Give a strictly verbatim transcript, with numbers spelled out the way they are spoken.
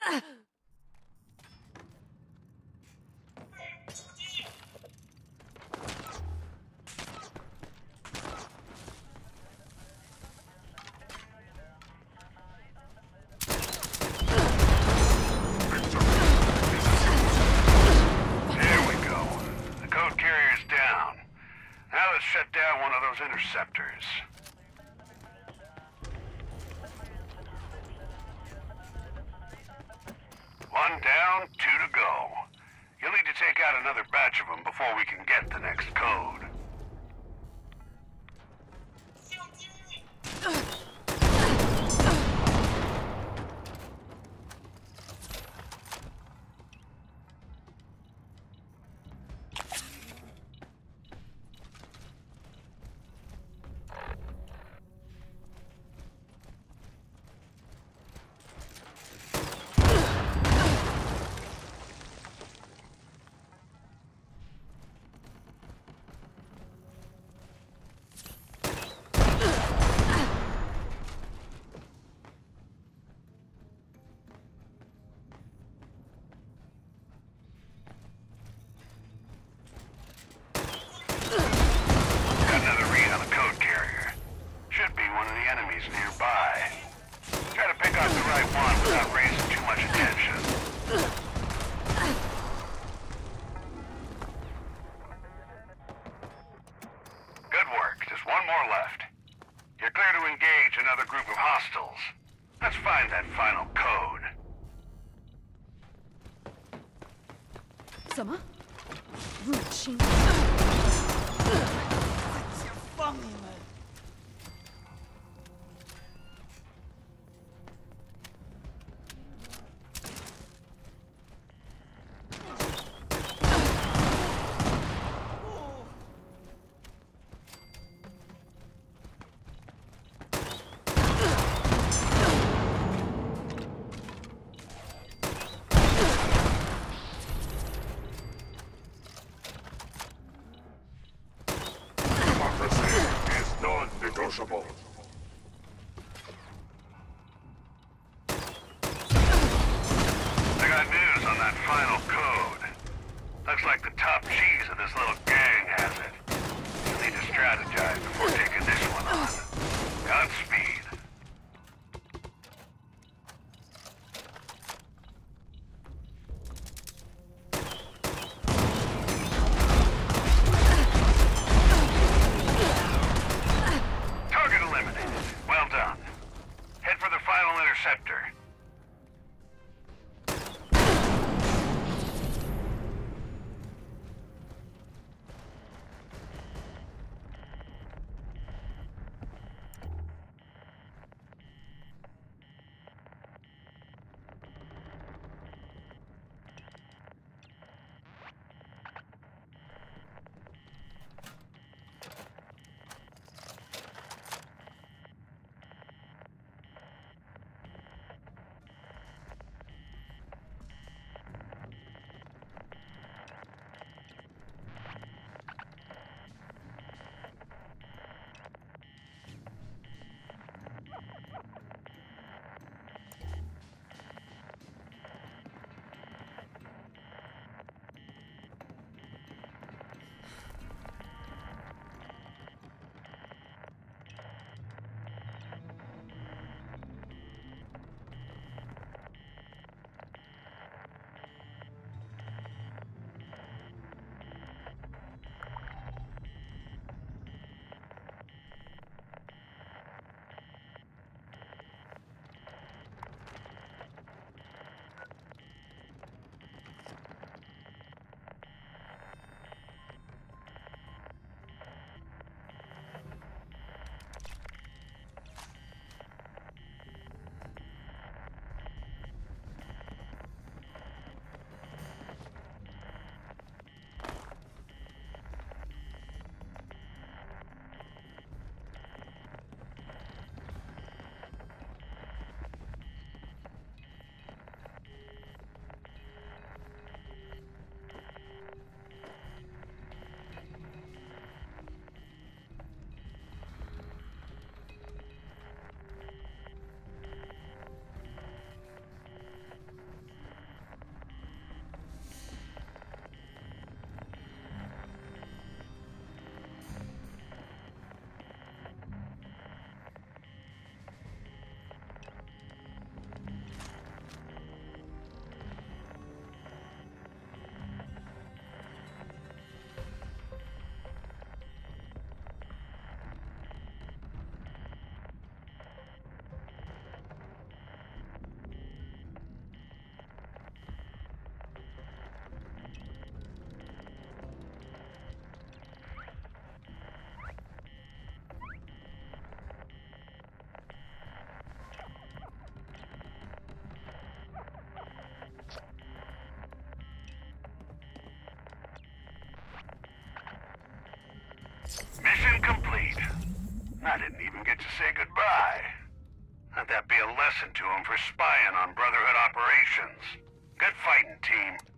Shut down one of those interceptors. One down, two to go. You'll need to take out another batch of them before we can get the next code. Nearby. Try to pick out the right one without raising too much attention. Good work. Just one more left. You're clear to engage another group of hostiles. Let's find that final code. 什么？入侵？解放你们！ Non-negotiable. I got news on that final code. Looks like the top cheese of this little gang has it. You'll need to strategize before taking this one on. Godspeed. Target eliminated. I didn't even get to say goodbye. Let that be a lesson to him for spying on Brotherhood operations. Good fighting, team.